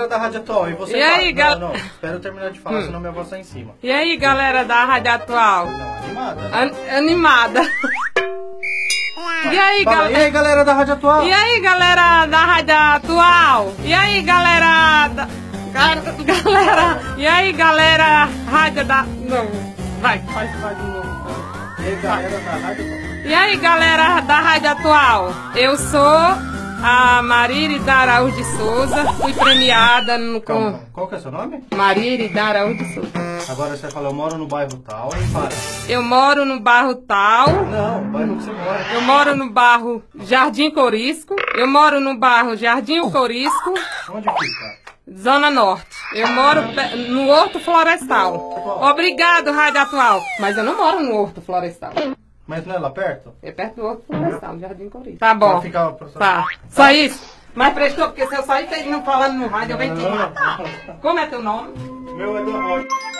galera da Rádio Atual, e você? E aí, não, espera eu terminar de falar, senão minha voz tá em cima. E aí, galera da Rádio Atual? Não, animada. Animada. E aí, Fala, e aí, galera da Rádio Atual? E aí, galera da Rádio Atual? E aí, galera da... Galera... E aí, galera... Rádio da... Não, vai de novo. E aí, galera da Rádio Atual? E aí, galera da Rádio Atual? Eu sou a Marília Araújo de Souza, fui premiada no... Calma, qual que é o seu nome? Marília Araújo de Souza. Agora você fala, eu moro no bairro tal, e para. Eu moro no bairro tal. Não, o bairro que você mora. Eu moro no bairro Jardim Corisco. Eu moro no bairro Jardim Corisco, Onde fica? Zona Norte. Eu moro no Horto Florestal. Obrigado, Rádio Atual. Mas eu não moro no Horto Florestal. Mas não é lá perto? É perto do Horto Florestal, Jardim Corisco. Tá bom. Tá. Só isso. Mas prestou, porque se eu sair, vocês não falando no rádio, eu venho te matar. Como é teu nome? Meu é do Roy.